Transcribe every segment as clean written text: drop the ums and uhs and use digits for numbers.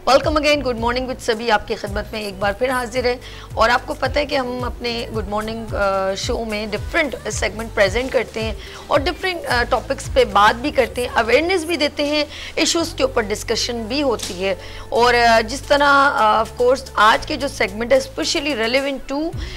Welcome again, good morning with सभी आपकी खिदमत में एक बार फिर हाजिर है। और आपको पता है कि हम अपने गुड मॉर्निंग शो में डिफरेंट सेगमेंट प्रेजेंट करते हैं और डिफरेंट टॉपिक्स पे बात भी करते हैं, अवेयरनेस भी देते हैं, इश्यूज़ के ऊपर डिस्कशन भी होती है। और जिस तरह ऑफ कोर्स आज के जो सेगमेंट है स्पेशली रेलेवेंट टू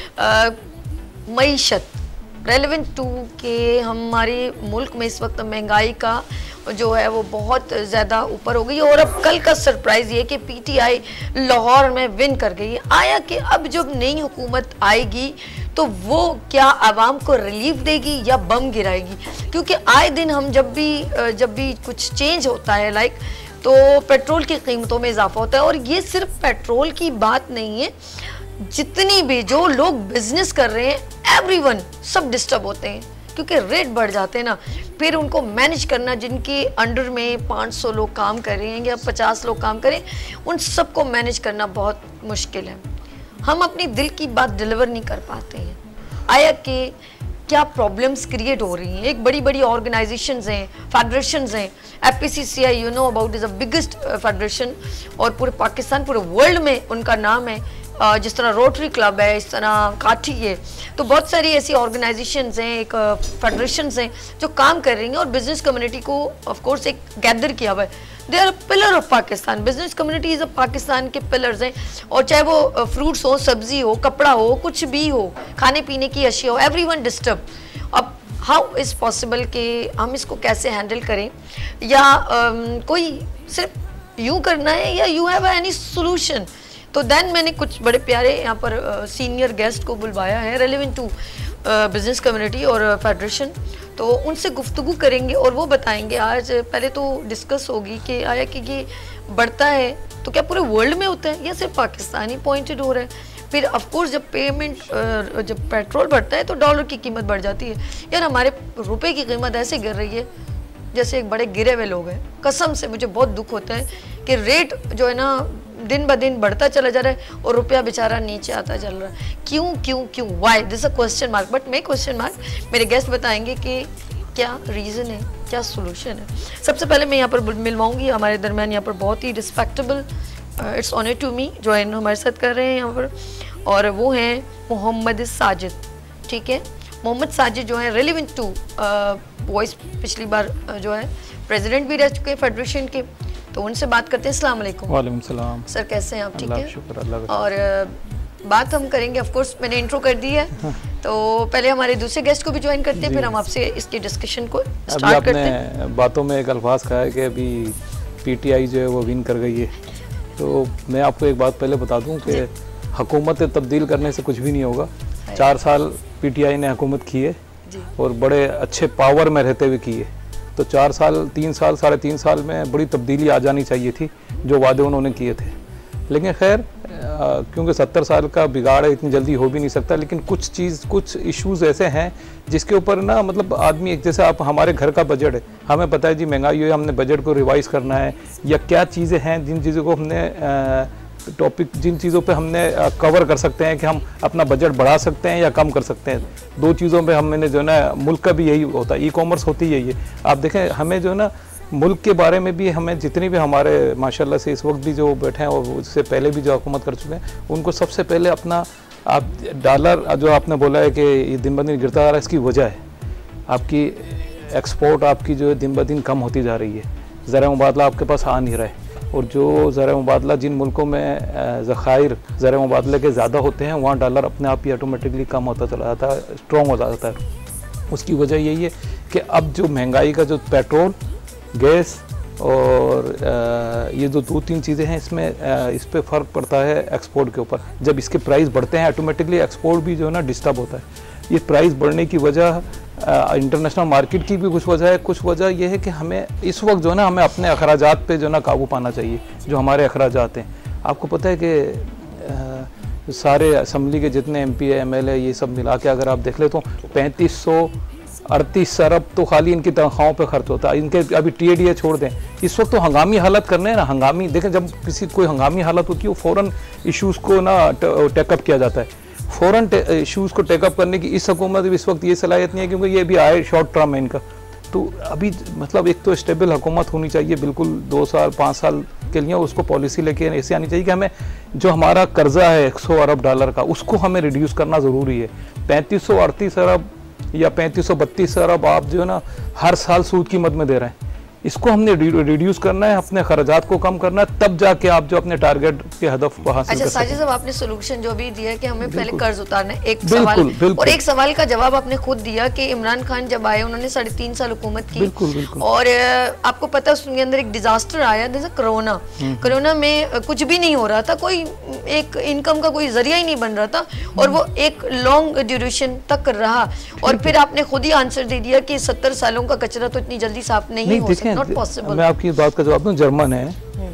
मईशत, रेलेवेंट टू के हमारे मुल्क में इस वक्त महंगाई का जो है वो बहुत ज़्यादा ऊपर हो गई है। और अब कल का सरप्राइज़ ये कि पीटीआई लाहौर में विन कर गई है। आया कि अब जब नई हुकूमत आएगी तो वो क्या आवाम को रिलीफ देगी या बम गिराएगी, क्योंकि आए दिन हम जब भी कुछ चेंज होता है तो पेट्रोल की कीमतों में इजाफा होता है। और ये सिर्फ पेट्रोल की बात नहीं है, जितनी भी जो लोग बिजनेस कर रहे हैं एवरीवन सब डिस्टर्ब होते हैं, क्योंकि रेट बढ़ जाते हैं ना। फिर उनको मैनेज करना, जिनके अंडर में 500 लोग काम कर रहे हैं या 50 लोग काम करें, उन सबको मैनेज करना बहुत मुश्किल है। हम अपनी दिल की बात डिलीवर नहीं कर पाते हैं। आया कि क्या प्रॉब्लम्स क्रिएट हो रही हैं। एक बड़ी बड़ी ऑर्गेनाइजेशंस हैं, फेडरेशंस हैं। FPCCI you know about is the biggest federation और पूरे पाकिस्तान, पूरे वर्ल्ड में उनका नाम है। जिस तरह रोटरी क्लब है, इस तरह काठी है, तो बहुत सारी ऐसी ऑर्गेनाइजेशंस हैं, एक फेडरेशंस हैं जो काम कर रही हैं और बिजनेस कम्युनिटी को ऑफ कोर्स एक गैदर किया हुआ है। They are pillar of Pakistan. Business community is Pakistan के पिलर्स हैं। और चाहे वो फ्रूट्स हो, सब्जी हो, कपड़ा हो, कुछ भी हो, खाने पीने की अशिया हो, एवरीवन डिस्टर्ब। अब हाउ इज़ पॉसिबल कि हम इसको कैसे हैंडल करें, या कोई सिर्फ यूँ करना है या यू हैव एनी सोल्यूशन। तो देन मैंने कुछ बड़े प्यारे यहाँ पर सीनियर गेस्ट को बुलवाया है रेलेवेंट टू बिजनेस कम्युनिटी और फेडरेशन, तो उनसे गुफ्तगू करेंगे और वो बताएंगे। आज पहले तो डिस्कस होगी कि आया कि ये बढ़ता है तो क्या पूरे वर्ल्ड में होता है या सिर्फ पाकिस्तान ही पॉइंटेड हो रहा है। फिर ऑफकोर्स जब जब पेट्रोल बढ़ता है तो डॉलर की कीमत बढ़ जाती है। यार हमारे रुपए की कीमत ऐसे गिर रही है जैसे एक बड़े गिरे हुए लोग हैं। कसम से मुझे बहुत दुख होता है कि रेट जो है ना दिन ब दिन बढ़ता चला जा रहा है और रुपया बेचारा नीचे आता चल रहा है। क्यों क्यों क्यों, why, this a question mark. But मैं क्वेश्चन मार्क, मेरे गेस्ट बताएंगे कि क्या रीज़न है, क्या सोल्यूशन है। सबसे पहले मैं यहाँ पर मिलवाऊंगी हमारे दरमियान यहाँ पर बहुत ही respectable, it's honour to me, join हमारे साथ कर रहे हैं यहाँ पर, और वो हैं मोहम्मद साजिद। ठीक है, मोहम्मद साजिद जो है रेलेवेंट टू वॉइस पिछली बार जो है प्रेसिडेंट भी रह चुके हैं फेडरेशन के, तो उनसे बात करते हैं। अस्सलाम वालेकुम। वालेकुम सलाम सर, कैसे हैं आप? ठीक है, शुक्र अल्लाह का। और बात हम करेंगे, ऑफ कोर्स मैंने इंट्रो कर दी है तो पहले हमारे दूसरे गेस्ट को भी ज्वाइन करते हैं, फिर हम आपसे इसकी डिस्कशन को स्टार्ट करते हैं। बातों में एक अल्फाज कहा है कि अभी पीटीआई जो है वो विन कर गई है, तो मैं आपको एक बात पहले बता दूं कि हुकूमत तब्दील करने से कुछ भी नहीं होगा। 4 साल पीटीआई ने हुकूमत की है और बड़े अच्छे पावर में रहते हुए की है, तो 4 साल, 3 साल, 3.5 साल में बड़ी तब्दीली आ जानी चाहिए थी जो वादे उन्होंने किए थे। लेकिन खैर क्योंकि 70 साल का बिगाड़ है, इतनी जल्दी हो भी नहीं सकता। लेकिन कुछ इश्यूज़ ऐसे हैं जिसके ऊपर ना मतलब आदमी एक, जैसे आप हमारे घर का बजट है, हमें पता है जी महंगाई है, हमने बजट को रिवाइज़ करना है, या क्या चीज़ें हैं जिन चीज़ों को हमने जिन चीज़ों पे हमने कवर कर सकते हैं कि हम अपना बजट बढ़ा सकते हैं या कम कर सकते हैं। 2 चीज़ों पे हमने जो है ना, मुल्क का भी यही होता है, ई-कॉमर्स होती यही है। आप देखें, हमें जो है ना मुल्क के बारे में भी, हमें जितनी भी हमारे माशाल्लाह से इस वक्त भी जो बैठे हैं और उससे पहले भी जो हुकूमत कर चुके हैं, उनको सबसे पहले अपना आप डॉलर जो आपने बोला है कि ये दिन ब दिन गिरता जा रहा है, इसकी वजह है आपकी एक्सपोर्ट आपकी जो है दिन ब दिन कम होती जा रही है। ज़रा मुबादला आपके पास आ नहीं रहा है, और जो ज़रा मुबादला जिन मुल्कों में ज़खायर ज़रा मुबादले के ज़्यादा होते हैं, वहाँ डॉलर अपने आप ही ऑटोमेटिकली कम होता चला जाता है, स्ट्रॉन्ग हो जाता है। उसकी वजह यही है कि अब जो महंगाई का जो पेट्रोल, गैस और ये जो 2-3 चीज़ें हैं, इसमें इस पर फ़र्क पड़ता है एक्सपोर्ट के ऊपर। जब इसके प्राइस बढ़ते हैं ऑटोमेटिकली एक्सपोर्ट भी जो है ना डिस्टर्ब होता है। ये प्राइस बढ़ने की वजह इंटरनेशनल मार्केट की भी कुछ वजह है। कुछ वजह यह है कि हमें इस वक्त जो है ना, हमें अपने अखराजात पे जो है ना काबू पाना चाहिए, जो हमारे अखराजात हैं। आपको पता है कि सारे असम्बली के जितने MP है, MLA, ये सब मिला के अगर आप देख ले तो 3538 अरब तो खाली इनकी तनख्वाहों पे खर्च होता है। इनके अभी TADA छोड़ दें, इस वक्त तो हंगामी हालत करने हैं ना, हंगामी देखें, जब किसी कोई हंगामी हालत होती है वो फ़ौरन इश्यूज़ को ना टेकअप किया जाता है। फ़ौरन इश्यूज़ को टेकअप करने की इस हुकूमत में इस वक्त ये सलाहियत नहीं है, क्योंकि ये भी आए शॉर्ट टर्म है इनका, तो अभी मतलब एक तो स्टेबल हुकूमत होनी चाहिए बिल्कुल, 2 साल 5 साल के लिए उसको पॉलिसी लेके ऐसे आनी चाहिए कि हमें जो हमारा कर्जा है 100 अरब डॉलर का, उसको हमें रिड्यूस करना ज़रूरी है। 3538 अरब या 3532 अरब आप जो है ना हर साल सूद की मद में दे रहे हैं, इसको हमने रिड्यूस करना है, अपने खर्चात को कम करना है, तब जाके आप जो अपने टारगेट के हदफ को हासिल कर सकते हैं। साजिद साहब, आपने सोल्यूशन जो भी दिया कि हमें पहले कर्ज उतारना है, एक सवाल और एक सवाल का जवाब आपने खुद दिया कि इमरान खान जब आए उन्होंने 3.5 साल हुकूमत की। बिल्कुल। और आपको पता है उसके अंदर एक डिजास्टर आया जैसे कोरोना। कोरोना में कुछ भी नहीं हो रहा था, कोई एक इनकम का कोई जरिया ही नहीं बन रहा था, और वो एक लॉन्ग ड्यूरेशन तक रहा। और फिर आपने खुद ही आंसर दे दिया कि 70 सालों का कचरा तो इतनी जल्दी साफ नहीं हो सकता। मैं आपकी बात का जवाब दूं, जर्मन है,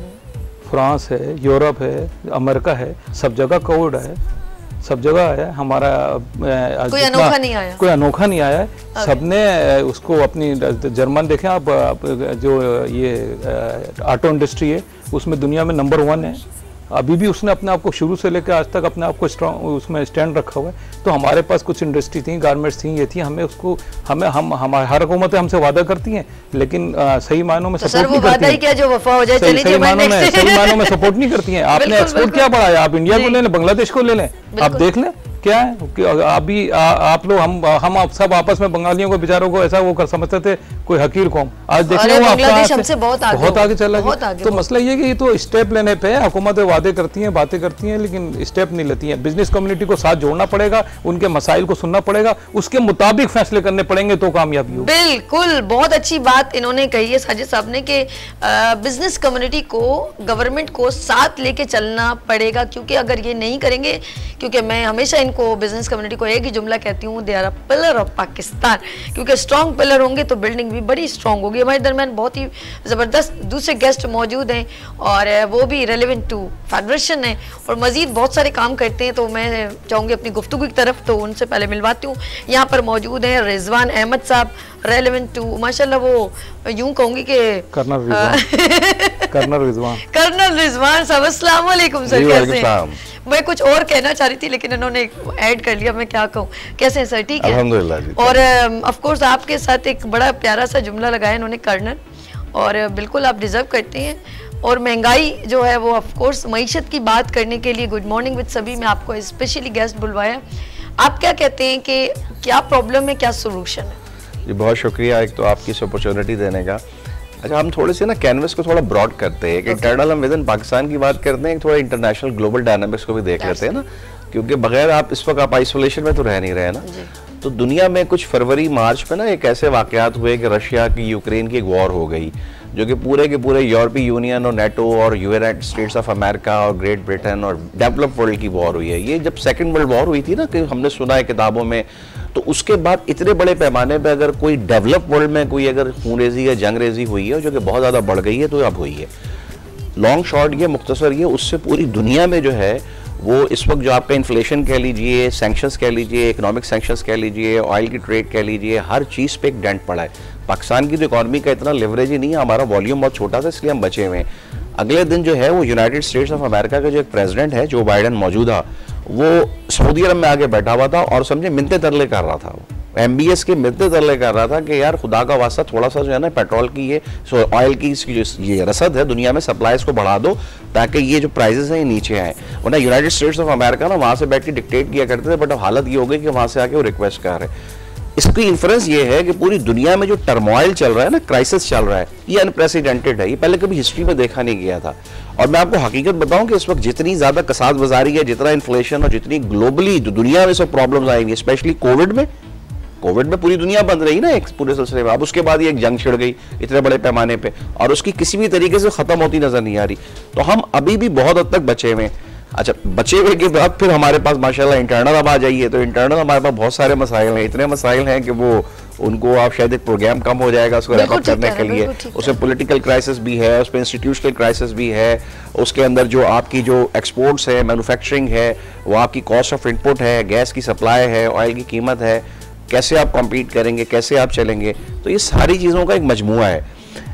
फ्रांस है, यूरोप है, अमेरिका है, सब जगह कोविड है, सब जगह है। हमारा कोई अनोखा नहीं आया, कोई अनोखा नहीं आया है। सबने उसको अपनी जर्मन देखें आप, जो ये ऑटो इंडस्ट्री है उसमें दुनिया में नंबर 1 है। अभी भी उसने अपने आप को शुरू से लेकर आज तक अपने आप को स्ट्रॉन्ग उसमें स्टैंड रखा हुआ है। तो हमारे पास कुछ इंडस्ट्री थी, गारमेंट्स थी, ये थी, हमें उसको हम हर हुकूमतें हमसे वादा करती हैं, लेकिन सही मायनों में सपोर्ट नहीं करती हैं। क्या जो वफा हो जाए, सही मायनों में सपोर्ट नहीं करती हैं। आपने एक्सपोर्ट क्या बढ़ाया? आप इंडिया को ले लें, बांग्लादेश को ले लें, आप देख लें क्या है। अभी आप लोग हम सब आपस में बंगालियों को बेचारों को ऐसा वो कर समझते थे कोई हकीर कौम, आज देखिए वो हमसे बहुत आगे चला गया। तो मसला ये कि ये तो स्टेप लेने पे हुकूमतें वादे करती हैं, बातें करती हैं, लेकिन स्टेप नहीं लेती हैं। बिजनेस कम्युनिटी को साथ जोड़ना पड़ेगा, उनके मसाइल को सुनना पड़ेगा, उसके मुताबिक फैसले करने पड़ेंगे तो कामयाबी होगी। बिल्कुल, बहुत अच्छी बात इन्होंने कही है साजिद साहब ने कि बिजनेस कम्युनिटी को, गवर्नमेंट को साथ लेके चलना पड़ेगा, क्योंकि अगर ये नहीं करेंगे, क्योंकि मैं हमेशा को बिजनेस कम्युनिटी को एक ही जुमला कहती हूँ, they are a pillar of Pakistan, क्योंकि स्ट्रॉन्ग पिलर होंगे तो बिल्डिंग भी बड़ी स्ट्रॉन्ग होगी। हमारे दरमियान बहुत ही ज़बरदस्त दूसरे गेस्ट मौजूद हैं और वो भी रेलेवेंट टू फेडरेशन है और मजीद बहुत सारे काम करते हैं। तो मैं चाहूँगी अपनी गुफ्तगू की तरफ, तो उनसे पहले मिलवाती हूँ। यहाँ पर मौजूद हैं रिजवान अहमद साहब, रेलेवेंट टू, माशाल्लाह वो यूँ कहूँगी कि कर्नल रिजवान साहब, अस्सलाम वालेकुम सर, कैसे हैं? मैं कुछ और कहना चाह रही थी लेकिन इन्होंने ऐड कर लिया, मैं क्या कहूँ। कैसे हैं सर? ठीक है, अल्हम्दुलिल्लाह जी। और ऑफ कोर्स आपके साथ एक बड़ा प्यारा सा जुमला लगाया इन्होंने, कर्नल, और बिल्कुल आप डिजर्व करते हैं। और महंगाई जो है वो ऑफ कोर्स मईशत की बात करने के लिए गुड मॉर्निंग विद सभी में आपको स्पेशली गेस्ट बुलवाया। आप क्या कहते हैं कि क्या प्रॉब्लम है, क्या सोल्यूशन है? जी बहुत शुक्रिया एक तो आपकी इस अपॉर्चुनिटी देने का। अच्छा, हम थोड़े से ना कैनवस को थोड़ा ब्रॉड करते हैं, इंटरनल हम विद इन पाकिस्तान की बात करते हैं, थोड़ा इंटरनेशनल ग्लोबल डायनामिक्स को भी देख लेते हैं ना, क्योंकि बगैर आप इस वक्त आप आइसोलेशन में तो रह नहीं रहे ना। तो दुनिया में कुछ फरवरी मार्च में ना एक ऐसे वाकयात हुए कि रशिया की यूक्रेन की एक वॉर हो गई, जो कि पूरे के पूरे यूरोपीय यूनियन और नेटो और यूनाइटेड स्टेट्स ऑफ अमेरिका और ग्रेट ब्रिटेन और डेवलप्ड वर्ल्ड की वॉर हुई है। ये जब सेकंड वर्ल्ड वॉर हुई थी ना, कि हमने सुना है किताबों में, तो उसके बाद इतने बड़े पैमाने पे अगर कोई डेवलप वर्ल्ड में कोई अगर खूनरेजी या जंगरेजी हुई है जो कि बहुत ज़्यादा बढ़ गई है, तो अब हुई है। लॉन्ग शॉर्ट ये, मुख्तसर ये, उससे पूरी दुनिया में जो है वो इस वक्त जो आपका इन्फ्लेशन कह लीजिए, सैंक्शंस कह लीजिए, इकोनॉमिक सैंक्शंस कह लीजिए, ऑयल की ट्रेड कह लीजिए, हर चीज़ पे एक डेंट पड़ा है। पाकिस्तान की तो इकॉनमी का इतना लिवरेज ही नहीं है, हमारा वॉल्यूम बहुत छोटा था, इसलिए हम बचे हुए हैं। अगले दिन जो है वो यूनाइटेड स्टेट्स ऑफ अमेरिका का जो एक प्रेसिडेंट है जो बाइडन मौजूदा, वो सऊदी अरब में आके बैठा हुआ था और समझे मिन्नतें तरले कर रहा था, वो MBS के मिन्नतें तरले कर रहा था कि यार खुदा का वास्ता थोड़ा सा जो है ना पेट्रोल की ये ऑयल की इसकी जो ये रसद है दुनिया में, सप्लाईज को बढ़ा दो ताकि ये जो प्राइजेस हैं ये नीचे आए। वरना यूनाइटेड स्टेट्स ऑफ अमेरिका ना वहाँ से बैठ के डिक्टेट किया करते थे, बट अब हालत ये हो गई कि वहाँ से आके वो रिक्वेस्ट कर रहे हैं। इसकी इन्फ्लुएंस ये है कि पूरी दुनिया में जो टर्मोइल चल रहा है ना, क्राइसिस चल रहा है, ये अनप्रेसिडेंटेड है, ये पहले कभी हिस्ट्री में देखा नहीं गया था। और मैं आपको हकीकत बताऊं कि इस वक्त जितनी ज़्यादा कसाद बाजारी है, जितना इन्फ्लेशन और जितनी ग्लोबली दुनिया में सब प्रॉब्लम्स आएंगी, स्पेशली कोविड में पूरी दुनिया बंद रही ना एक पूरे सिलसिले में। अब उसके बाद ये एक जंग छिड़ गई इतने बड़े पैमाने पे और उसकी किसी भी तरीके से ख़त्म होती नज़र नहीं आ रही। तो हम अभी भी बहुत हद तक बचे हुए हैं। अच्छा, बचे हुए के बाद फिर हमारे पास माशाल्लाह इंटरनल अब आ जाइए, तो इंटरनल हमारे पास बहुत सारे मसाइल हैं, इतने मसाइल हैं कि वो उनको आप शायद एक प्रोग्राम कम हो जाएगा उसको रैप अप करने के लिए। उसमें पॉलिटिकल क्राइसिस भी है, उसमें इंस्टीट्यूशनल क्राइसिस भी है, उसके अंदर जो आपकी जो एक्सपोर्ट्स है, मैन्युफैक्चरिंग है, वो आपकी कॉस्ट ऑफ इनपुट है, गैस की सप्लाई है, ऑयल की कीमत है, कैसे आप कॉम्पीट करेंगे, कैसे आप चलेंगे। तो ये सारी चीज़ों का एक मजमुआ है।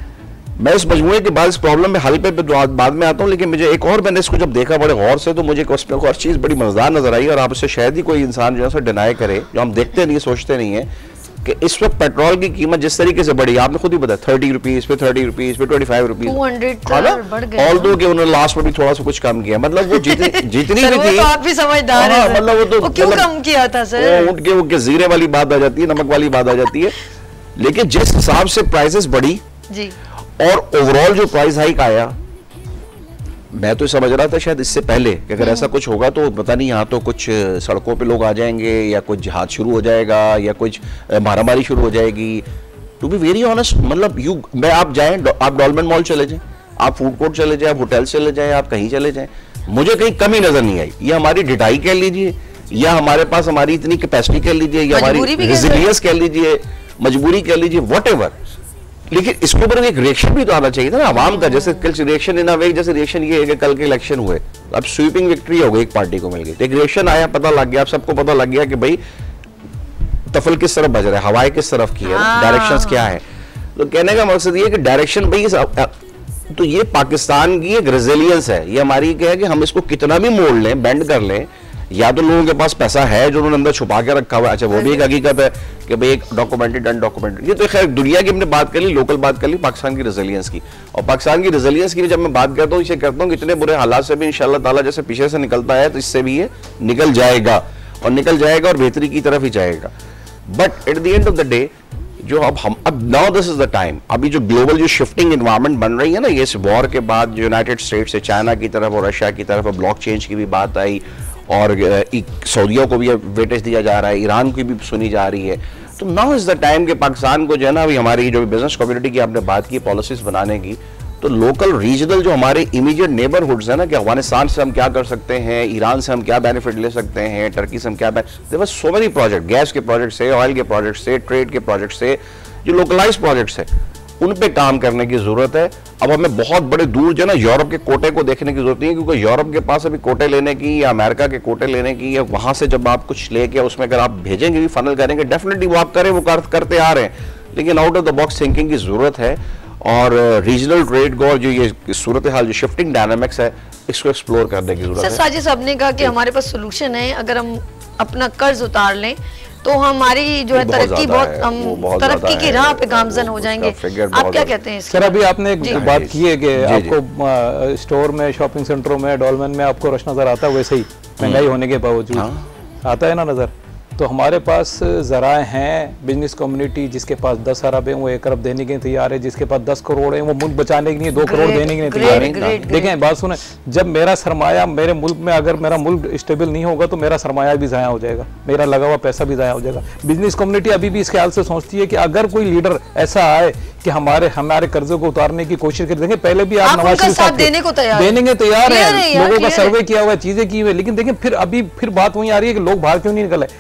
मैं इस मजमूए के बाद इस प्रॉब्लम में हल पे बाद में आता हूँ, लेकिन मुझे एक और, मैंने इसको जब देखा बड़े गौर से, तो मुझे उसमें हर चीज़ बड़ी मज़ेदार नजर आई और आप इससे शायद ही कोई इंसान जो है उसे डिनाई करे, जो हम देखते नहीं, सोचते नहीं है कि इस वक्त पेट्रोल की कीमत जिस तरीके से बढ़ी, आपने खुद ही बताया 30 रुपीज पे 30 रुपीज पे 25 रुपीज, 200 बढ़ गए। ऑल्दो कि उन्होंने लास्ट में भी थोड़ा सा कुछ कम किया, मतलब वो जितनी भी थी, तो आप भी समझदार हैं, मतलब वो क्यों कम किया था सर? उनके वो जीरे वाली बात आ जाती है, नमक वाली बात आ जाती है, लेकिन जिस हिसाब से प्राइसेस बढ़ी जी और ओवरऑल जो प्राइस हाइक आया, मैं तो समझ रहा था शायद इससे पहले कि अगर ऐसा कुछ होगा तो पता नहीं, यहाँ तो कुछ सड़कों पे लोग आ जाएंगे या कुछ जिहाद शुरू हो जाएगा या कुछ मारामारी शुरू हो जाएगी। टू बी वेरी ऑनेस्ट, मतलब मैं आप जाएं, आप डॉल्मेन मॉल चले जाएं, आप फूड कोर्ट चले जाएं, आप होटल चले जाएं, आप कहीं चले जाएं, मुझे कहीं कमी नजर नहीं आई। ये हमारी डिटाई कह लीजिए या हमारे पास हमारी इतनी कैपेसिटी कह लीजिए या हमारी रेजिलियंस कह लीजिए, मजबूरी कह लीजिए, व्हाटएवर, लेकिन इसके ऊपर एक रिएक्शन भी तो आना चाहिए था ना आवाम का। जैसे कल रिएक्शन इन वे, जैसे रिएक्शन ये है कि कल के इलेक्शन हुए, अब स्वीपिंग विक्ट्री हो गई, एक पार्टी को मिल गई, एक रिएक्शन आया, पता लग गया, सबको पता लग गया कि भाई तफल किस तरफ बज रहा है, हवाएं किस तरफ की है, डायरेक्शंस क्या है। तो कहने का मकसद ये है कि डायरेक्शन भाई, तो ये पाकिस्तान की एक रेजिलियंस है, ये हमारी क्या है कि हम इसको कितना भी मोड़ लें, बेंड कर लें, या तो लोगों के पास पैसा है जो उन्होंने अंदर छुपा के रखा हुआ है, अच्छा वो भी एक हकीकत है कि भाई एक डॉक्यूमेंटेड अनडॉक्यूमेंटेड, ये तो खैर दुनिया की हमने बात कर ली, लोकल बात कर ली, पाकिस्तान की रेजिलियंस की। और पाकिस्तान की रेजिलियंस की जब मैं बात करता हूँ, इसे करता हूँ इतने बुरे हालात से भी इंशाल्लाह ताला जैसे पीछे से निकलता है तो इससे भी ये निकल जाएगा और निकल जाएगा और बेहतरी की तरफ ही जाएगा। But at the end of the day जो अब now this is the time, अभी जो ग्लोबल जो शिफ्टिंग एनवायरनमेंट बन रही है ना, ये इस वॉर के बाद जो यूनाइटेड स्टेट्स से चाइना की तरफ और रशिया की तरफ ब्लॉक चेंज की भी बात आई और सऊदिया को भी वेटेज दिया जा रहा है, ईरान की भी सुनी जा रही है। तो नाउ इज द टाइम कि पाकिस्तान को जो है ना, अभी हमारी जो बिजनेस कम्युनिटी की आपने बात की पॉलिसीज बनाने की, तो लोकल रीजनल जो हमारे इमीडिएट नेबरहुड्स है ना, कि अफगानिस्तान से हम क्या कर सकते हैं, ईरान से हम क्या बेनिफिट ले सकते हैं, टर्की से हम क्या there were so many project, gas के प्रोजेक्ट से, ऑयल के प्रोजेक्ट से, ट्रेड के प्रोजेक्ट से, जो लोकलाइज प्रोजेक्ट्स है उन पे काम करने की जरूरत है। अब हमें बहुत बड़े दूर जो है ना यूरोप के कोटे को देखने की जरूरत नहीं है, क्योंकि यूरोप के पास अभी कोटे लेने की या अमेरिका के कोटे लेने की या वहां से जब आप कुछ लेके उसमें अगर आप भेजेंगे भी, फनल करेंगे, डेफिनेटली वो आप करें, वो करते आ रहे हैं, लेकिन out of the box thinking की जरूरत है। और रीजनल ट्रेड को जो ये सूरत हाल जो शिफ्टिंग डायनामिक्स है, इसको एक्सप्लोर करने की जरूरत है। सर साजिद साहब ने कहा कि हमारे पास सोल्यूशन है, अगर हम अपना कर्ज उतार लें तो हमारी जो है तरक्की हम तरक्की की राह पे गामजन हो जाएंगे। आप क्या कहते हैं? सर अभी आपने एक बात की है कि आपको स्टोर में, शॉपिंग सेंटरों में, डॉलमेन में आपको रश नजर आता है, वैसे ही महंगाई होने के बावजूद आता है ना नजर। तो हमारे पास ज़राए हैं, बिजनेस कम्युनिटी जिसके पास 10 अरब है वो 1 अरब देने के लिए तैयार है, जिसके पास 10 करोड़ है वो मुल्क बचाने के लिए 2 करोड़ देने के लिए तैयार है। देखें बात सुने, जब मेरा सरमाया मेरे मुल्क में, अगर मेरा मुल्क स्टेबल नहीं होगा तो मेरा सरमाया भी ज़ाया हो जाएगा, मेरा लगा हुआ पैसा भी ज़ाया हो जाएगा। बिजनेस कम्युनिटी अभी भी इस ख्याल से सोचती है कि अगर कोई लीडर ऐसा आए कि हमारे कर्जों को उतारने की कोशिश कर, देखें पहले भी आप नवाज शरीफ साहब देने को तैयार है, लोगों का सर्वे किया हुआ है, चीजें की हुई, लेकिन देखें फिर बात वहीं आ रही है कि लोग बाहर क्यों नहीं निकले।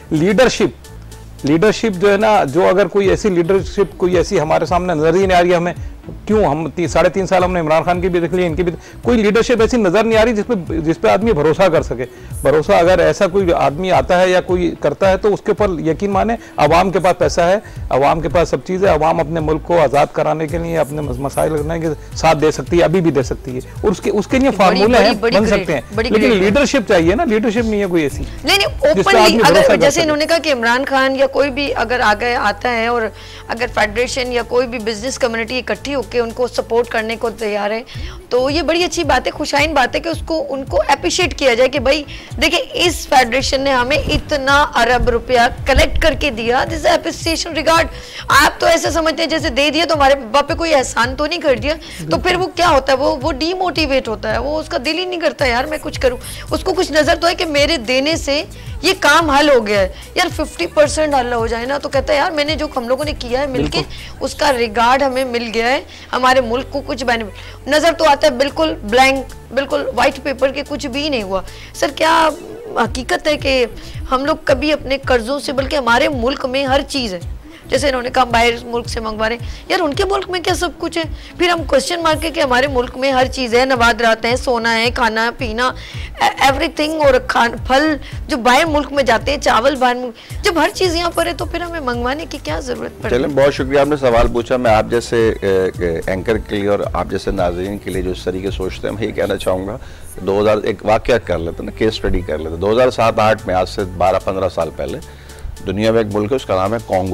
लीडरशिप जो है ना, जो अगर कोई ऐसी लीडरशिप कोई ऐसी हमारे सामने नजर ही नहीं आ रही है, हमें क्यों, हम 3.5 साल हमने इमरान खान की भी देख ली, इनकी भी, कोई लीडरशिप ऐसी नजर नहीं आ रही जिस पे आदमी भरोसा कर सके। भरोसा अगर ऐसा कोई आदमी आता है या कोई करता है तो उसके ऊपर यकीन माने, अवाम के पास पैसा है, अवाम के पास सब चीज़ है, अवाम अपने मुल्क को आज़ाद कराने के लिए, अपने मसाइल करने के साथ दे सकती है, अभी भी दे सकती है, और उसके लिए फार्मूले हैं, बन सकते हैं, लेकिन लीडरशिप चाहिए ना। लीडरशिप नहीं है कोई ऐसी, नहीं ओपनली, अगर जैसे इन्होंने कहा कि इमरान खान या कोई भी अगर आगे आता है और अगर फेडरेशन या कोई भी बिजनेस कम्युनिटी इकट्ठी होकर उनको सपोर्ट करने को तैयार है, तो ये बड़ी अच्छी बात है, खुशाइन बात है कि उनको अप्रिशिएट किया जाए कि भाई देखिए इस फेडरेशन ने हमें इतना अरब रुपया कलेक्ट करके दिया, दिस एप्रिसिएशन रिगार्ड। आप तो ऐसे समझते हैं जैसे दे दिया तो हमारे बाप पे कोई एहसान तो नहीं कर दिया, तो फिर वो क्या होता है, वो डीमोटिवेट होता है, वो उसका दिल ही नहीं करता यार मैं कुछ करूं, उसको कुछ नजर तो है कि मेरे देने से ये काम हल हो गया है यार, 50% हल हो जाए ना, तो कहता है यार मैंने जो हम लोगों ने किया है मिलके उसका रिगार्ड हमें मिल गया है, हमारे मुल्क को कुछ बेनिफिट नजर तो आता है, बिल्कुल ब्लैंक, बिल्कुल व्हाइट पेपर के कुछ भी नहीं हुआ। सर क्या हकीकत है कि हम लोग कभी अपने कर्जों से, बल्कि हमारे मुल्क में हर चीज़ है, जैसे इन्होंने कहा बाहर मुल्क से मंगवा रहे हैं, यार उनके मुल्क में क्या सब कुछ है, फिर हम क्वेश्चन मार्क के कि हमारे मुल्क में हर चीज़ है, नवादरात हैं, सोना है, खाना पीना, एवरीथिंग, और फल जो बाहर मुल्क में जाते हैं, चावल बाहर मुल्क, जब हर चीज़ यहाँ पर है तो फिर हमें मंगवाने की क्या ज़रूरत पड़े। चलें, बहुत शुक्रिया आपने सवाल पूछा। मैं आप जैसे एंकर के लिए और आप जैसे नाज़रीन के लिए जो इस तरीके सोचते हैं, मैं ये कहना चाहूँगा 2000 एक वाक़या कर लेते ना, केस स्टडी कर लेते। 2007-8 में, आज से 12-15 साल पहले, दुनिया में एक मुल्क है उसका नाम है कॉन्गो।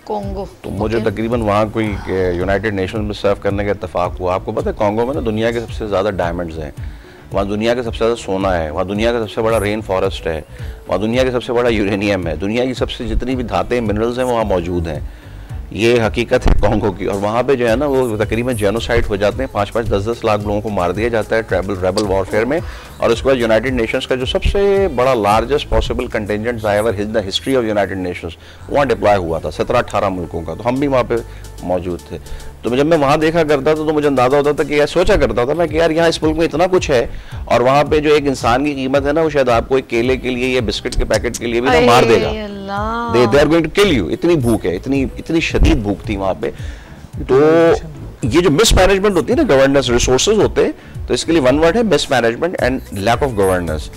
कॉन्गो। तो मुझे तकरीबन वहाँ कोई यूनाइटेड नेशंस में सर्व करने का इत्तेफाक हुआ। आपको पता है कॉन्गो में ना दुनिया के सबसे ज़्यादा डायमंड्स हैं, वहाँ दुनिया का सबसे ज़्यादा सोना है, वहाँ दुनिया का सबसे बड़ा रेन फॉरेस्ट है, वहाँ दुनिया का सबसे बड़ा यूरेनियम है, दुनिया की सबसे जितनी भी धातें मिनरल्स हैं वहाँ मौजूद हैं। ये हकीकत है कॉन्गो की। और वहाँ पे जो है ना वो तकरीबन जेनोसाइड हो जाते हैं, 5-5, 10-10 लाख लोगों को मार दिया जाता है रेबल वॉरफेयर में। और उसके बाद यूनाइटेड नेशंस का जो सबसे बड़ा largest possible contingent ever in the history of United Nations वहाँ डिप्लॉय हुआ था, 17-18 मुल्कों का। तो हम भी वहाँ पे मौजूद थे। तो जब मैं वहाँ देखा करता था तो मुझे अंदाजा होता था कि यार, सोचा करता था मैं कि यार यहाँ इस मुल्क में इतना कुछ है, और वहाँ पे जो एक इंसान की कीमत है ना वो शायद आपको एक केले के लिए या बिस्किट के पैकेट के लिए भी ना मार देगा। They are going to kill you. इतनी भूख है, इतनी शदीद भूख थी वहाँ पे। तो ये जो मिसमैनेजमेंट होती है ना, गवर्नेंस, रिसोर्सेज होते हैं, तो इसके लिए वन वर्ड है mismanagement and lack of governance.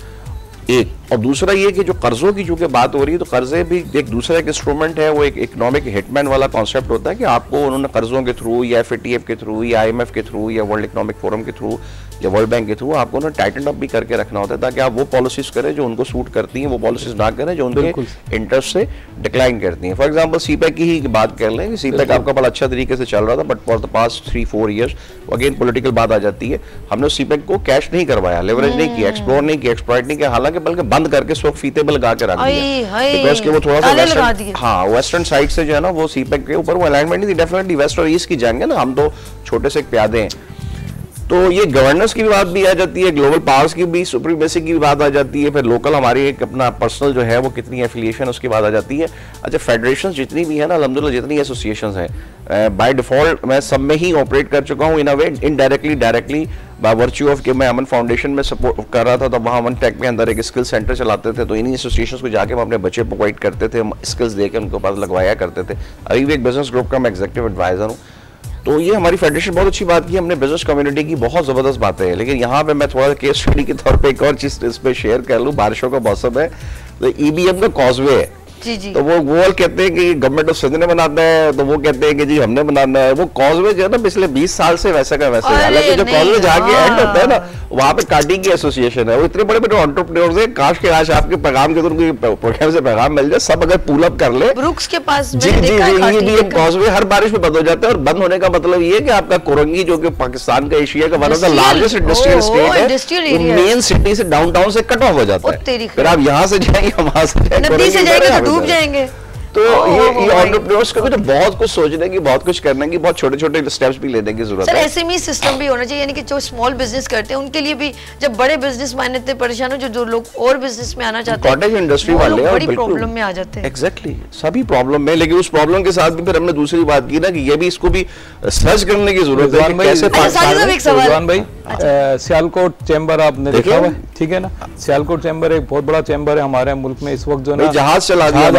एक और दूसरा ये कि जो कर्जों की चूंकि बात हो रही है, तो कर्जे भी एक दूसरा एक इंस्ट्रूमेंट है, वो एक इकोनॉमिक हिटमैन वाला कॉन्सेप्ट होता है कि आपको उन्होंने कर्जों के थ्रू या FATF के थ्रू या IMF के थ्रू या वर्ल्ड इकोनॉमिक फोरम के थ्रू या वर्ल्ड बैंक के थ्रू आपको उन्हें टाइटन अप भी करके रखना होता है, ताकि आप वो पॉलिसीज करें जो उनको सूट करती हैं, वो पॉलिसीज ना करें जो उनके इंटरेस्ट से डिक्लाइन करती हैं। फॉर एग्जाम्पल CPEC की ही बात कर लें, CPEC आपका बड़ा अच्छा तरीके से चल रहा था, but for the past 3-4 years again political बात आ जाती है। हमने CPEC को कैश नहीं करवाया, लेवरेज नहीं किया, एक्सप्लोर नहीं किया, एक्सप्लॉइट नहीं किया, हालांकि बल्कि बंद करके सो फीते पे लगा के रख दिया, बिकॉज कि वो थोड़ा सा वेस्टर्न साइड से जो है ना वो CPEC के ऊपर वो अलाइनमेंट नहीं थी। डेफिनेटली वेस्ट और ईस्ट की जंग है ना, हम तो छोटे से एक प्यादे हैं। तो ये गवर्नेंस की भी बात भी आ जाती है, ग्लोबल पावर्स की भी, सुप्रीमेसी की भी बात आ जाती है, फिर लोकल हमारी एक अपना पर्सनल जो है वो कितनी एफिलिएशन उसकी बात आ जाती है। अच्छा, फेडरेशन जितनी भी है ना, अल्हम्दुलिल्लाह जितनी एसोसिएशंस हैं, बाय डिफॉल्ट मैं सब में ही ऑपरेट कर चुका हूँ in a way, indirectly directly by virtue of कि मैं अमन फाउंडेशन में सपोर्ट कर रहा था, तो वहाँ अमन टेक में अंदर एक स्किल सेंटर चलाते थे, तो इन्हीं एसोसिएशंस को जाके हम अपने बच्चे प्रोवाइड करते थे, स्किल्स दे के उनको पास लगवाया करते थे। अभी भी एक बिजनेस ग्रुप का मैं एग्जीक्यूटिव एडवाइजर हूँ। तो ये हमारी फेडरेशन बहुत अच्छी बात की, हमने बिजनेस कम्युनिटी की बहुत ज़बरदस्त बातें हैं। लेकिन यहाँ पे मैं थोड़ा केस स्टडी के तौर पे एक और चीज़ इस पे शेयर कर लूँ। बारिशों का मौसम है, तो EBM का कॉजवे है, जी। तो वो कहते हैं कि गवर्नमेंट ऑफ सिंध ने बनाना है, तो वो कहते हैं कि जी हमने बनाना है। वो कॉजवे जो है ना पिछले 20 साल से वैसे का वैसे, हालांकि जो कॉजवे जाके एंड होता है ना वहाँ पे कार्टिंग की एसोसिएशन है, वो इतने बड़े बड़े एंटरप्रेन्योर्स हैं, काश के आज आपके पैगाम के प्रोग्राम से पैगाम मिल जाए, सब अगर पुल अप कर ले। ब्रुक्स के पास जी, कॉजवे हर बारिश में बंद हो जाता है, और बंद होने का मतलब ये है कि आपका कोरंगी जो कि पाकिस्तान का एशिया का one of the largest industrial state है, मेन सिटी से डाउनटाउन से कट ऑफ हो जाता है। फिर आप यहाँ से जाएंगे, वहां से जाएंगे तो डूब जाएंगे। तो ये एंटरप्रेन्योर्स को तो बहुत कुछ सोचने की, बहुत कुछ करने की, बहुत छोटे छोटे स्टेप्स भी लेने की जरूरत है। SME सिस्टम भी होना चाहिए, यानी कि जो स्मॉल बिजनेस करते हैं उनके लिए भी, जब बड़े बिजनेस मैन इतने परेशान हो, जो लोग और बिजनेस में आना चाहते हैं, कॉटेज इंडस्ट्री वाले बड़ी प्रॉब्लम में आ जाते हैं। एग्जैक्टली, सभी प्रॉब्लम में। लेकिन उस प्रॉब्लम के साथ भी फिर हमने दूसरी बात की ना कि ये भी इसको भी सर्च करने की जरूरत है कि कैसे भाई सियालकोट चैम्बर आपने देखा हुआ, ठीक है ना? सियालकोट चैम्बर एक बहुत बड़ा चैम्बर है हमारे मुल्क में इस वक्त, जो ना जहाज चला दिया,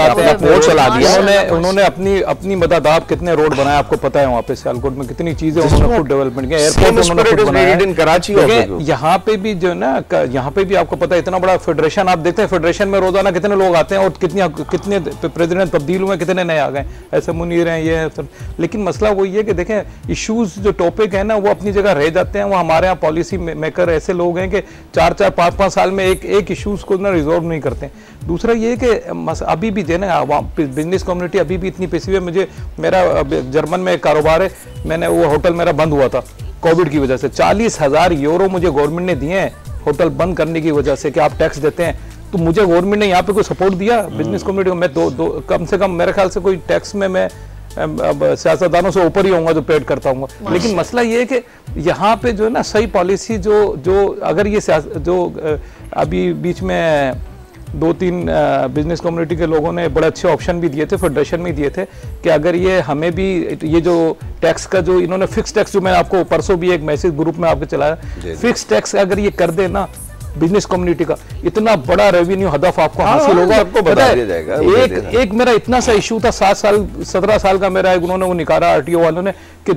चला दिया उन्होंने अपनी मदद, आप कितने रोड बनाए आपको पता है, वहाँ पे सियालकोट में कितनी चीजें उन्होंने खुद डेवलपमेंट किया, एयरपोर्ट उन्होंने बनाया। यहाँ पे भी जो है ना, यहाँ पे भी आपको पता है इतना बड़ा फेडरेशन, आप देखते हैं फेडरेशन में रोजाना कितने लोग आते हैं और कितने प्रेसिडेंट तब्दील हुए, कितने नए आ गए, ऐसे मुनीर हैं ये। लेकिन मसला वही है कि देखें इश्यूज जो टॉपिक है ना वो अपनी जगह रह जाते हैं। वो हमारे यहाँ पॉलिसी मेकर ऐसे लोग हैं कि 4-4, 5-5 साल में एक इश्यूज को ना रिजॉल्व नहीं करते। दूसरा ये कि अभी भी जो है ना बिजनेस कम्युनिटी अभी भी इतनी पिसी हुई है। मुझे मेरा जर्मन में एक कारोबार है, मैंने वो होटल मेरा बंद हुआ था कोविड की वजह से, 40,000 यूरो मुझे गवर्नमेंट ने दिए हैं होटल बंद करने की वजह से कि आप टैक्स देते हैं। तो मुझे गवर्नमेंट ने यहाँ पे कोई सपोर्ट दिया बिजनेस कम्युनिटी को? मैं कम से कम मेरे ख्याल से कोई टैक्स में मैं सियासतदानों से ऊपर ही होऊंगा जो पेड करता हूँ। लेकिन मसला ये है कि यहाँ पे जो है ना सही पॉलिसी जो अगर ये जो अभी बीच में 2-3 बिजनेस कम्युनिटी के लोगों ने बड़े अच्छे ऑप्शन भी दिए थे, फेडरेशन में दिए थे कि अगर ये हमें भी ये जो टैक्स का जो इन्होंने फिक्स टैक्स, जो मैंने आपको परसों भी एक मैसेज ग्रुप में आपके चलाया, फिक्स टैक्स अगर ये कर दे ना बिजनेस कम्युनिटी का, इतना बड़ा रेवेन्यू हदफ आपको हासिल होगा। आपको बता दिया एक मेरा इतना सा इशू था 17 साल का मेरा, उन्होंने वो निकाला RTO वालों ने कि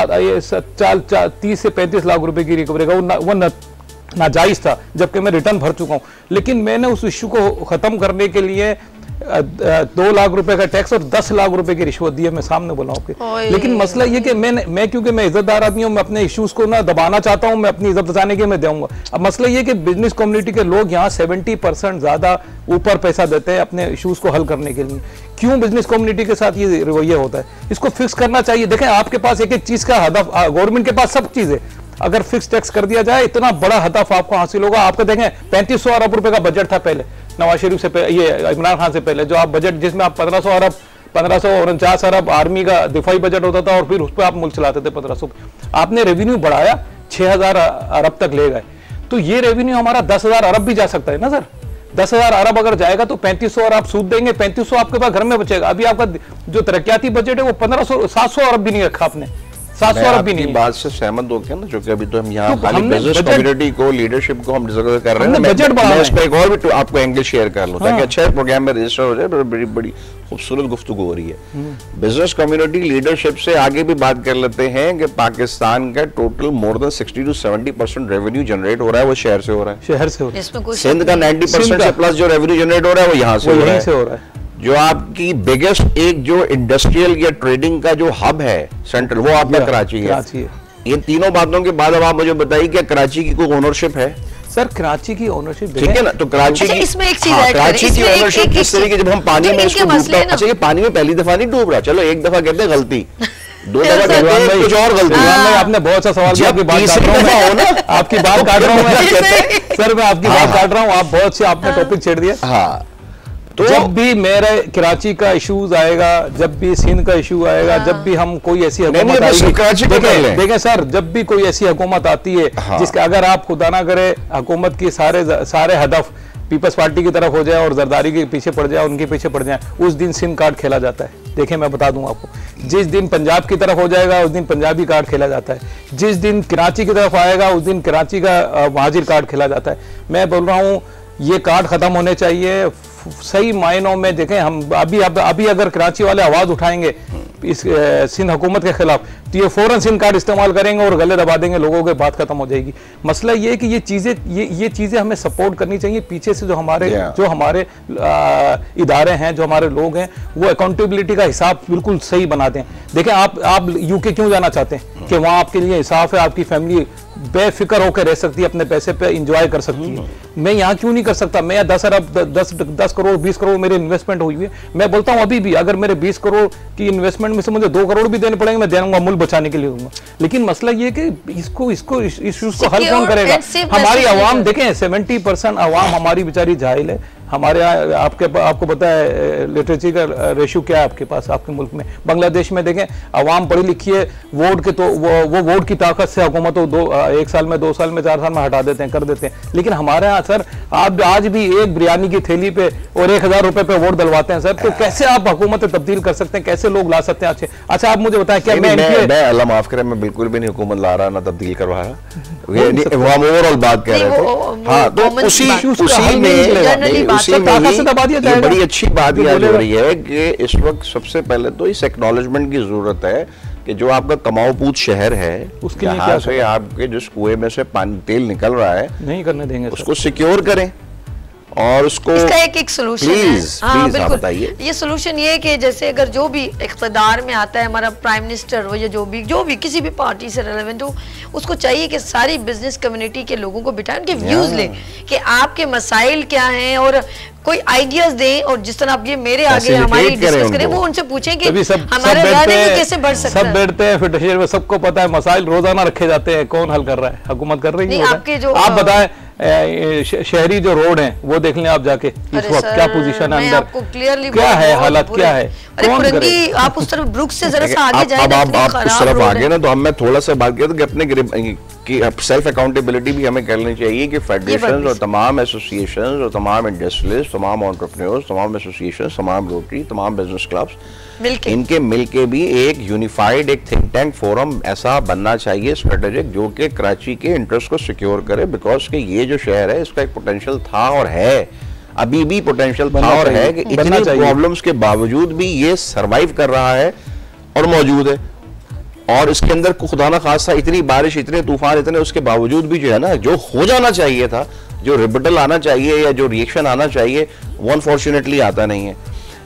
30 से 35 लाख रुपए की रिकवरी का वो नाजायज था, जबकि मैं रिटर्न भर चुका हूँ। लेकिन मैंने उस इशू को खत्म करने के लिए 2 लाख रुपए का टैक्स और 10 लाख रुपए की रिश्वत दी है, मैं सामने बोला हूँ। लेकिन मसला ये कि मैं क्योंकि मैं इज्जतदार आदमी हूँ, मैं अपने इश्यूज को ना दबाना चाहता हूँ, मैं अपनी इज्जत बचाने के मैं दूंगा। अब मसला ये कि बिजनेस कम्युनिटी के लोग यहाँ 70% ज्यादा ऊपर पैसा देते हैं अपने इश्यूज को हल करने के लिए। क्यों बिजनेस कम्युनिटी के साथ ये रवैया होता है? इसको फिक्स करना चाहिए। देखें, आपके पास एक एक चीज का हदफ, गवर्नमेंट के पास सब चीज है, अगर फिक्स टैक्स कर दिया जाए इतना बड़ा हदफ आपको हासिल होगा। आपको देखें 3500 अरब रुपए का बजट था पहले नवाज शरीफ से पहले, ये इमरान खान से पहले, जो आप बजट जिसमें आप 1549 अरब आर्मी का दिफाई बजट होता था और फिर उस पर आप मुल्क चलाते थे 1500। आपने रेवेन्यू बढ़ाया 6000 अरब तक ले गए, तो ये रेवेन्यू हमारा 10,000 अरब भी जा सकता है ना सर। 10,000 अरब अगर जाएगा तो 3500 और आप सूद देंगे, 3500 आपके पास घर में बचेगा। अभी आपका जो तरक्याती बजट है वो 700 अरब भी नहीं रखा आपने, 700 अरब भी नहीं। बात से सहमत हो गया ना, जो कि अभी तो हम यहाँ खाली बिजनेस कम्युनिटी को, लीडरशिप को हम डिस्कस कर रहे हैं। मैं इस पे एक और भी आपको एंगल शेयर कर लूं ताकि अच्छा प्रोग्राम में रजिस्टर हो जाए। बड़ी बड़ी खूबसूरत गुफ्तगू हो रही है। बिजनेस कम्युनिटी लीडरशिप से आगे भी बात कर लेते हैं कि पाकिस्तान का total more than 60 to 70% revenue generate हो रहा है वो शहर से हो रहा है। शहर से हो रहा है। सिंध का 90% से प्लस जो रेवेन्यू जनरेट हो रहा है वो यहाँ से हो रहा है। जो आपकी बिगेस्ट एक जो इंडस्ट्रियल या ट्रेडिंग का जो हब है सेंटर, वो आपका कराची है। ये तीनों बातों के बाद अब आप मुझे बताइए क्या कराची की कोई ओनरशिप है? सर कराची की ओनरशिप ठीक है ना, तो कराची की इसमें एक चीज है, कराची की ओनरशिप जिस तरीके जब हम पानी में इसको डूबता है, अच्छा ये पानी में पहली दफा नहीं डूब रहा, चलो एक दफा कहते हैं गलती, 2 दफा कहते हैं कुछ और गलती। आपने बहुत सा सवाल किया, आपकी बात काट रहा हूं मैं, आपकी बात काट रहा हूं मैं सर, मैं आपकी बात काट रहा हूं, आप बहुत से आपने टॉपिक छेड़ दिया। हाँ, तो जब भी मेरे कराची का इश्यूज आएगा, जब भी सिंध का इशू आएगा, जब भी हम कोई ऐसी हुकूमत आएगी, देखें सर, जब भी कोई ऐसी हुकूमत आती है जिसके अगर आप खुदा ना करे हुकूमत की सारे हदफ पीपल्स पार्टी की तरफ हो जाए और जरदारी के पीछे पड़ जाए, उनके पीछे पड़ जाए, उस दिन सिंध कार्ड खेला जाता है। देखें मैं बता दूं आपको, जिस दिन पंजाब की तरफ हो जाएगा उस दिन पंजाबी कार्ड खेला जाता है, जिस दिन कराची की तरफ आएगा उस दिन कराची का महाजिर कार्ड खेला जाता है। मैं बोल रहा हूँ ये कार्ड खत्म होने चाहिए सही मायनों में। देखें हम अभी अगर कराची वाले आवाज उठाएंगे इस सिंध हुकूमत के खिलाफ तो ये फौरन सिम कार्ड इस्तेमाल करेंगे और गले दबा देंगे लोगों के, बात खत्म हो जाएगी। मसला ये है कि ये चीजें हमें सपोर्ट करनी चाहिए। पीछे से जो हमारे इदारे हैं, जो हमारे लोग हैं, वो अकाउंटेबिलिटी का हिसाब बिल्कुल सही बनाते हैं। देखें आप यूके क्यों जाना चाहते हैं कि वहां आपके लिए हिसाब है, आपकी फैमिली बेफिक्र होकर रह सकती है, अपने पैसे पे इंजॉय कर सकती है। मैं यहाँ क्यों नहीं कर सकता? मैं यहाँ 10 अरब 10 करोड़ 20 करोड़ मेरी इन्वेस्टमेंट हुई है। मैं बोलता हूँ अभी भी अगर मेरे 20 करोड़ की इन्वेस्टमेंट में से मुझे 2 करोड़ भी देने पड़ेंगे, मैं दे दूंगा, मुल्क बचाने के लिए दूंगा। लेकिन मसला ये कि इसको इश्यूज को हल कौन करेगा? हमारी आवाम देखें 70% आवाम हमारी बेचारी जाहिल है। हमारे यहाँ आपको पता है लिटरेसी का रेशियो क्या है आपके पास, आपके मुल्क में। बांग्लादेश में देखें आवाम पढ़ी लिखी है, वोट के तो वो वोट की ताकत से हुकूमत को 1 साल में 2 साल में 4 साल में हटा देते हैं, कर देते हैं। लेकिन हमारे यहाँ सर आप आज भी एक बिरयानी की थैली पे और 1000 रुपए पे वोट डलवाते हैं सर। तो कैसे आप हुकूमत तब्दील कर सकते हैं? कैसे लोग ला सकते हैं? अच्छा आप मुझे बताएं क्या मैं अल्लाह माफ करे, मैं बिल्कुल भी नहीं हुकूमत ला रहा ना तब्दील करवा रहा, हम ओवरऑल बात कर रहे थे। हाँ, तो उसी में ये बड़ी अच्छी बात याद हो रही है कि इस वक्त सबसे पहले तो इस एक्नॉलेजमेंट की जरूरत है कि जो आपका कमाऊपूत शहर है, उसके यहाँ से आपके जिस कुएं में से पानी तेल निकल रहा है नहीं करने देंगे, उसको सिक्योर करें और उसको इसका एक सोल्यूशन है। हाँ बिल्कुल, ये सोल्यूशन ये है कि जैसे अगर जो भी इख्तिदार में आता है हमारा प्राइम मिनिस्टर हो या जो भी किसी भी पार्टी से रेलेवेंट हो, उसको चाहिए कि सारी बिजनेस कम्युनिटी के लोगों को बिठाएं, उनके व्यूज लें कि आपके मसाइल क्या हैं और कोई आइडियाज दें। और जिस तरह आप ये मेरे आगे हमारी डिस्कस करें, वो उनसे पूछें कि हमारे रहने में कैसे बढ़ सकता है। सब बैठते हैं फिर शहर में, सबको पता है मसाइल रोजाना रखे जाते हैं, कौन हल कर रहा है? हुकूमत कर रही है। आपके जो आप बताएं शहरी जो रोड हैं वो देख लें आप जाके, इस वक्त क्या पोजीशन है अंदर, आपको क्लियरली क्या है हालत, क्या है? आप उस तरफ ब्रुक्स से जरा सा आगे जाए, आप उस तरफ आगे ना, तो हमें थोड़ा सा बात किया कि अपने कि सेल्फ अकाउंटेबिलिटी भी हमें करनी चाहिए कि फेडरेशन और तमाम एसोसिएशंस और तमाम इंडस्ट्रियलिस्ट, तमाम एंटरप्रेन्योर्स, तमाम एसोसिएशंस, तमाम रोटरी, तमाम बिजनेस क्लब्स, इनके मिलके भी एक यूनिफाइड एक थिंक टैंक फोरम ऐसा बनना चाहिए स्ट्रेटेजिक, जो कि कराची के इंटरेस्ट को सिक्योर करे। बिकॉज कि ये जो शहर है इसका एक पोटेंशियल था और है, अभी भी पोटेंशियल था और है कि इतनी प्रॉब्लम्स के बावजूद भी ये सरवाइव कर रहा है और मौजूद है। और इसके अंदर खुदा ना खासा इतनी बारिश, इतने तूफान, इतने उसके बावजूद भी जो है ना, जो हो जाना चाहिए था, जो रिबटल आना चाहिए या जो रिएक्शन आना चाहिए, वो अनफॉर्चुनेटली आता नहीं है।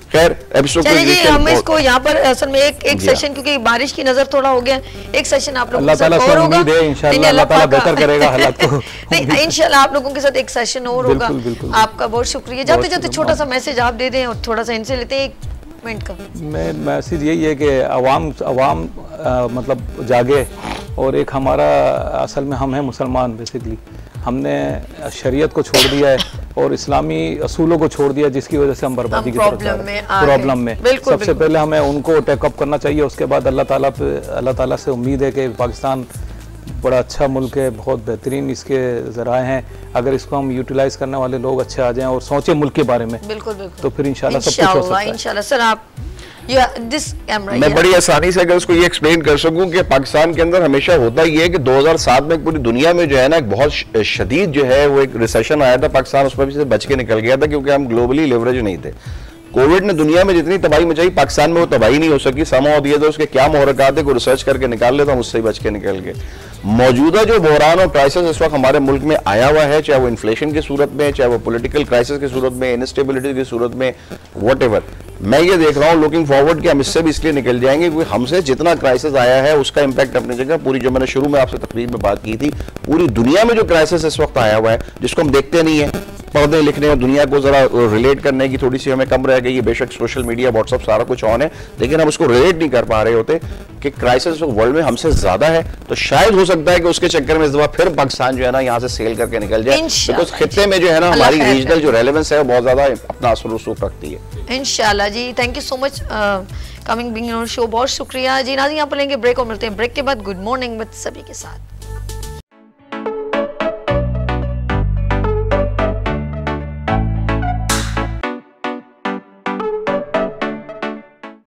खैर एपिसोड चलिए जी, हम इसको यहाँ पर असल में एक सेशन, क्योंकि बारिश की नजर थोड़ा हो गया, एक सेशन आप लोगों के साथ और होगा, इंशाल्लाह अल्लाह ताला बेहतर करेगा हालात को। नहीं, इंशाल्लाह आप लोगों के साथ एक सेशन और होगा। आपका बहुत शुक्रिया। जाते जाते छोटा सा मैसेज आप दे दें और थोड़ा सा इनसे लेते हैं 1 मिनट का। मैं मैसेज यही है कि अवाम मतलब जागे, और एक हमारा असल में हम हैं मुसलमान, बेसिकली हमने शरीयत को छोड़ दिया है और इस्लामी असूलों को छोड़ दिया, जिसकी वजह से हम बर्बादी की तरफ प्रॉब्लम में सबसे पहले हमें उनको टेकअप करना चाहिए। उसके बाद अल्लाह ताला से उम्मीद है कि पाकिस्तान बड़ा अच्छा मुल्क है, बहुत बेहतरीन इसके ज़राए हैं, अगर इसको हम यूटिलाइज करने वाले लोग अच्छे आ जाएं और सोचें मुल्क के बारे में, बिल्कुल तो फिर इंशाल्लाह सब कुछ हो सकता है। इंशाल्लाह सर, आप मैं बड़ी आसानी से अगर उसको ये एक्सप्लेन कर सकूं कि पाकिस्तान के अंदर हमेशा होता ही है कि 2007 में पूरी दुनिया में जो है ना एक बहुत शदीद जो है वो एक रिसेशन आया था, पाकिस्तान उसमें भी से बच के निकल गया था क्योंकि हम ग्लोबली लेवरेज नहीं थे। कोविड ने दुनिया में जितनी तबाही मचाई, पाकिस्तान में वो तबाही नहीं हो सकी। समाओ दिए तो उसके क्या मुहरकात है को रिसर्च करके निकाल लेता हूँ, उससे ही बच के निकल गए। मौजूदा जो बहरान और क्राइसिस इस वक्त हमारे मुल्क में आया हुआ है, चाहे वो इन्फ्लेशन की सूरत में, चाहे वो पॉलिटिकल क्राइसिस की सूरत में, इनस्टेबिलिटी की सूरत में, व्हाटएवर, मैं ये देख रहा हूँ लुकिंग फॉरवर्ड कि हम इससे भी इसलिए निकल जाएंगे क्योंकि हमसे जितना क्राइसिस आया है उसका इंपैक्ट अपनी जगह पूरी, जो मैंने शुरू में आपसे तकरीर में बात की थी, पूरी दुनिया में जो क्राइसिस इस वक्त आया हुआ है जिसको हम देखते नहीं है, पढ़ने लिखने और दुनिया को जरा रिलेट करने की थोड़ी सी हमें कम रह गई है। बेशक सोशल मीडिया, व्हाट्सएप सारा कुछ ऑन है, लेकिन हम उसको रिलेट नहीं कर पा रहे होते कि क्राइसिस वर्ल्ड में हमसे ज्यादा है। तो शायद हो सकता है कि उसके चक्कर में इस दफा फिर पाकिस्तान जो है ना यहाँ से सेल करके निकल जाए, बिकॉज खित्ते में जो है ना हमारी रीजनल जो रेलेवेंस है वो बहुत ज्यादा अपना असर रसूख रखती है। इंशाल्लाह जी, thank you so much coming being on show, बहुत शुक्रिया जी। नाज़रीन यहाँ पर लेंगे ब्रेक और मिलते हैं ब्रेक के बाद गुड मॉर्निंग विद सभी के साथ।